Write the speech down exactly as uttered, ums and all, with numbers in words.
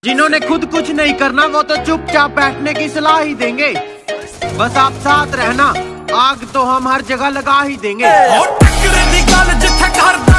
जिन्होंने खुद कुछ नहीं करना वो तो चुपचाप बैठने की सलाह ही देंगे। बस आप साथ रहना, आग तो हम हर जगह लगा ही देंगे।